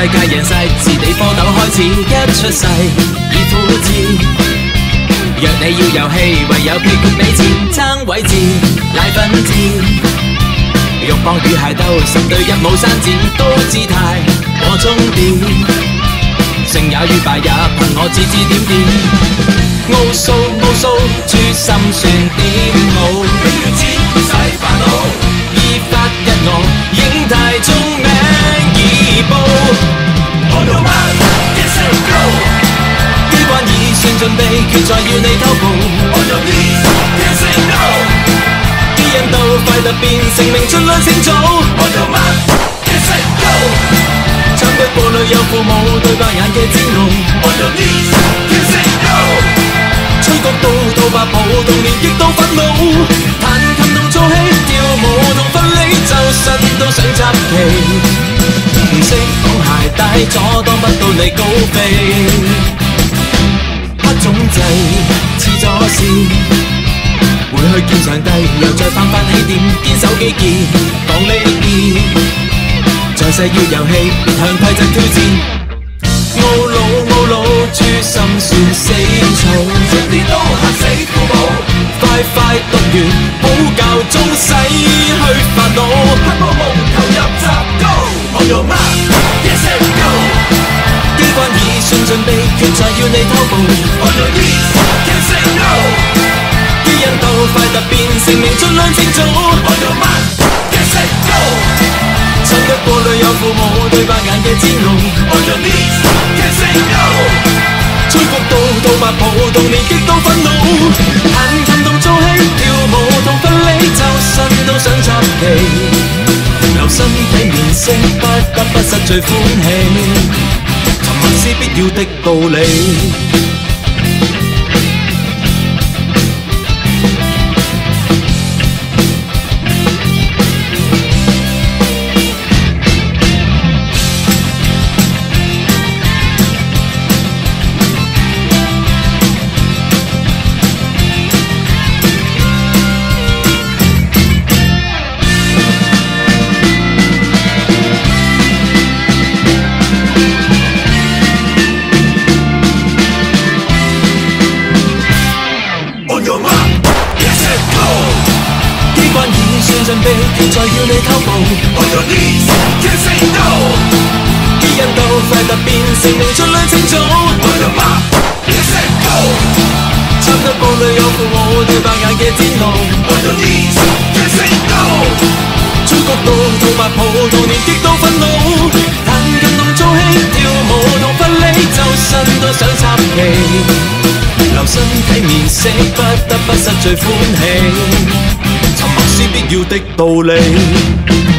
界贏晒，自地蝌蚪開始一出世已枯枝。若你要遊戲，唯有屁股你前爭位置，奶粉字。欲幫與械鬥，神對一冇生字，高姿態我終點。勝也與敗也憑我指指點點。奧數奧數，珠心算點好？永遠知世煩惱，依法一我，影太中名已報。On your mark, get set go。機關已算盡備，決賽要你偷步。On your knees, get set go。基因都快突變，成名盡量清早。On your mark, get set go。參對過裏有父母，對白眼嘅煎熬。On your knees, get set go。吹角到吐白泡，童年極度憤怒。彈琴同做戲，跳舞同訓理，周身都想插旗。唔識講鞋帶，阻擋不到你高飛。黑種制黐咗線，回去見上帝，又再翻起點，堅守己見，講呢啲。在世要遊戲，別向規則挑戰。懊惱懊惱，珠心算死草，盡啲都嚇死父母。快讀完，好教終洗去煩惱。黑魔夢投入雜高。On your mark, get set go。機關已算盡備，決賽要你偷步。On your knees, get set go。基因鬥快突變，成名盡量清早。On your mark, get set go。參得過裏有父母，對白眼嘅煎熬。On your knees, get set go。吹角到吐白泡，童年極度憤怒。彈琴同做戲，跳舞同訓理，周身都想插旗。留身體面色，不得不失最歡喜。沉默是必要的道理。準備，決賽要你偷步。On your knees, can't say no。基因鬥快突變，成名盡量清早。On your mark, get set go。參得過裏有父母，對白眼嘅煎熬。On your knees, can't say no。吹角到吐白泡，童年極度憤怒。彈琴同做戲，跳舞同訓理，周身都想插旗。留身體面色，不得不失最歡喜。沉默是必要的道理。